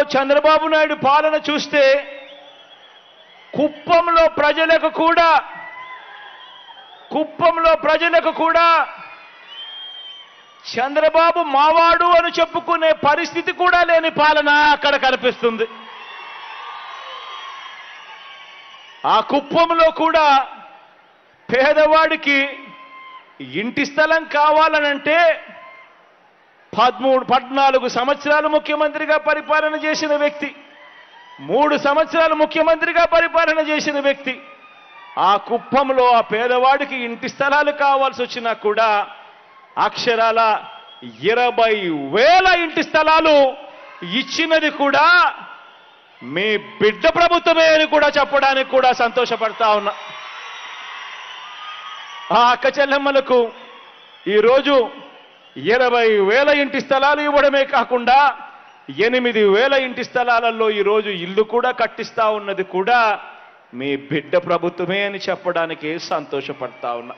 చంద్రబాబు నాయుడు పాలన చూస్తే కుప్పంలో ప్రజలకు కూడా చంద్రబాబు మావాడు అని చెప్పుకునే పరిస్థితి కూడా లేని పాలన అక్కడ కనిపిస్తుంది. ఆ కుప్పంలో కూడా పేదవాడికి ఇంటి స్థలం కావాలనంటే 14 సంవత్సరాలు ముఖ్యమంత్రిగా పరిపాలన చేసిన వ్యక్తి, 3 సంవత్సరాలు ముఖ్యమంత్రిగా పరిపాలన చేసిన వ్యక్తి ఆ కుప్పంలో ఆ పేదవాడికి ఇంటి స్థలాలు కావాల్సి వచ్చినా కూడా అక్షరాల 20,000 ఇంటి స్థలాలు ఇచ్చినది కూడా మీ బిడ్డ ప్రభుత్వమే అని కూడా చెప్పడానికి కూడా సంతోషపడతా ఉన్నా. ఆ అక్క చెల్లెమ్మలకు ఈరోజు 20,000 ఇంటి స్థలాలు ఇవ్వడమే కాకుండా 8,000 ఇంటి స్థలాలలో ఈరోజు ఇల్లు కూడా కట్టిస్తా ఉన్నది కూడా మీ బిడ్డ ప్రభుత్వమే అని చెప్పడానికి సంతోషపడతా ఉన్నా.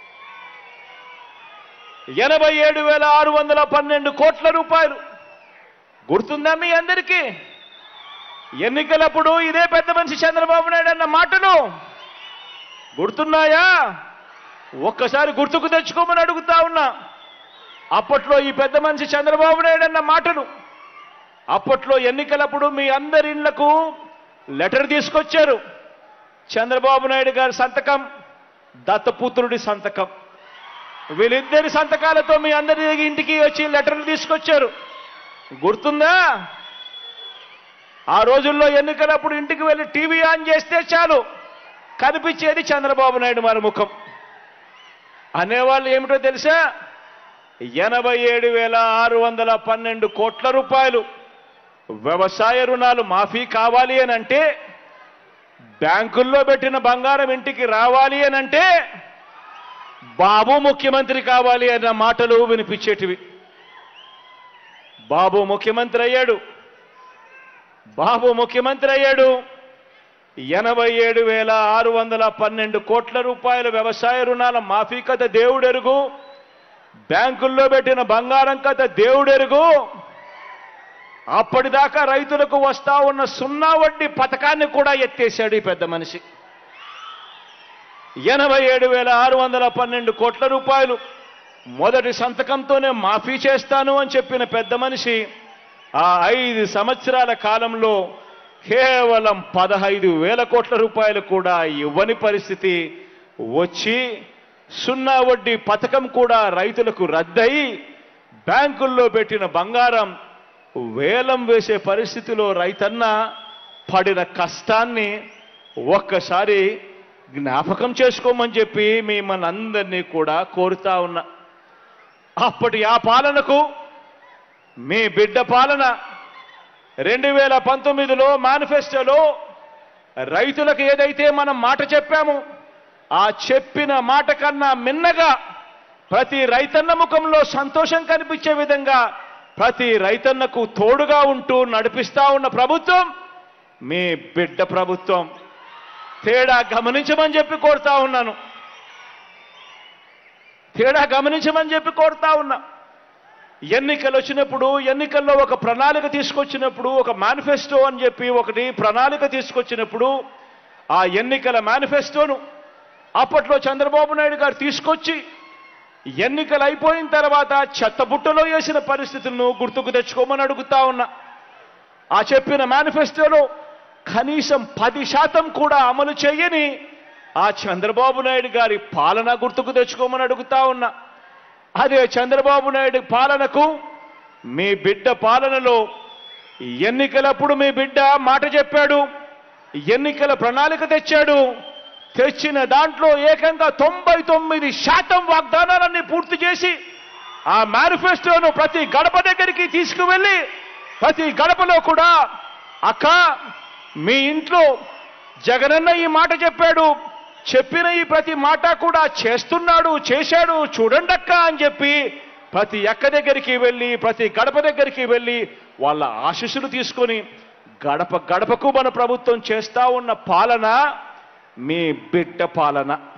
87,612 కోట్ల రూపాయలు గుర్తుందా మీ అందరికీ? ఎన్నికలప్పుడు ఇదే పెద్ద మనిషి చంద్రబాబు నాయుడు అన్న మాటలు గుర్తున్నాయా? ఒక్కసారి గుర్తుకు తెచ్చుకోమని అడుగుతా ఉన్నా. అప్పట్లో ఈ పెద్ద మనిషి చంద్రబాబు నాయుడు అన్న మాటలు, అప్పట్లో ఎన్నికలప్పుడు మీ అందరి ఇళ్లకు లెటర్ తీసుకొచ్చారు. చంద్రబాబు నాయుడు గారి సంతకం, దత్తపుత్రుడి సంతకం, వీళ్ళిద్దరి సంతకాలతో మీ అందరి ఇంటికి వచ్చి లెటర్లు తీసుకొచ్చారు. గుర్తుందా? ఆ రోజుల్లో ఎన్నికలప్పుడు ఇంటికి వెళ్ళి టీవీ ఆన్ చేస్తే చాలు కనిపించేది చంద్రబాబు నాయుడు మరి ముఖం. అనేవాళ్ళు ఏమిటో తెలుసా? 87,612 కోట్ల రూపాయలు వ్యవసాయ రుణాలు మాఫీ కావాలి అని అంటే, బ్యాంకుల్లో పెట్టిన బంగారం ఇంటికి రావాలి అని అంటే బాబు ముఖ్యమంత్రి కావాలి అన్న మాటలు వినిపించేటివి. బాబు ముఖ్యమంత్రి అయ్యాడు. 87,612 కోట్ల రూపాయల వ్యవసాయ రుణాల మాఫీ కథ దేవుడెరుగు, బ్యాంకుల్లో పెట్టిన బంగారం కథ దేవుడెరుగు. అప్పటిదాకా రైతులకు వస్తా ఉన్న సున్నా వడ్డీ పథకాన్ని కూడా ఎత్తేశాడు ఈ పెద్ద మనిషి. 87,612 కోట్ల రూపాయలు మొదటి సంతకంతోనే మాఫీ చేస్తాను అని చెప్పిన పెద్ద మనిషి ఆ 5 సంవత్సరాల కాలంలో కేవలం 15,000 కోట్ల రూపాయలు కూడా ఇవ్వని పరిస్థితి వచ్చి, సున్నా వడ్డీ పథకం కూడా రైతులకు రద్దయి బ్యాంకుల్లో పెట్టిన బంగారం వేలం వేసే పరిస్థితిలో రైతన్న పడిన కష్టాన్ని ఒక్కసారి జ్ఞాపకం చేసుకోమని చెప్పి మిమ్మల్ని అందరినీ కూడా కోరుతా ఉన్నా. అప్పటి ఆ పాలనకు మీ బిడ్డ పాలన 2019లో మేనిఫెస్టోలో రైతులకు ఏదైతే మనం మాట చెప్పామో ఆ చెప్పిన మాట కన్నా మిన్నగా ప్రతి రైతన్న ముఖంలో సంతోషం కనిపించే విధంగా ప్రతి రైతన్నకు తోడుగా ఉంటూ నడిపిస్తా ఉన్న ప్రభుత్వం మీ బిడ్డ ప్రభుత్వం. తేడా గమనించమని చెప్పి కోరుతా ఉన్నాను. ఎన్నికలు వచ్చినప్పుడు, ఎన్నికల్లో ఒక ప్రణాళిక తీసుకొచ్చినప్పుడు, ఒక మేనిఫెస్టో అని చెప్పి ఒకటి ప్రణాళిక తీసుకొచ్చినప్పుడు ఆ ఎన్నికల మేనిఫెస్టోను అప్పట్లో చంద్రబాబు నాయుడు గారు తీసుకొచ్చి ఎన్నికలు అయిపోయిన తర్వాత చెత్తబుట్టలో వేసిన పరిస్థితులను గుర్తుకు తెచ్చుకోమని అడుగుతా ఉన్నా. ఆ చెప్పిన మేనిఫెస్టోలో కనీసం 10% కూడా అమలు చేయని ఆ చంద్రబాబు నాయుడు గారి పాలన గుర్తుకు తెచ్చుకోమని అడుగుతా ఉన్నా. అదే చంద్రబాబు నాయుడు పాలనకు మీ బిడ్డ పాలనలో ఎన్నికలప్పుడు మీ బిడ్డ మాట చెప్పాడు, ఎన్నికల ప్రణాళిక తెచ్చాడు. తెచ్చిన దాంట్లో ఏకంగా 99% వాగ్దానాలన్నీ పూర్తి చేసి ఆ మేనిఫెస్టోను ప్రతి గడప దగ్గరికి తీసుకువెళ్ళి ప్రతి గడపలో కూడా అక్క మీ ఇంట్లో జగనన్న ఈ మాట చెప్పాడు, చెప్పిన ఈ ప్రతి మాట కూడా చేస్తున్నాడు, చేశాడు చూడండక్క అని చెప్పి ప్రతి అక్క దగ్గరికి వెళ్ళి ప్రతి గడప దగ్గరికి వెళ్ళి వాళ్ళ ఆశీస్సులు తీసుకొని గడప గడపకు మన ప్రభుత్వం చేస్తా ఉన్న పాలన మీ బిడ్డ పాలన.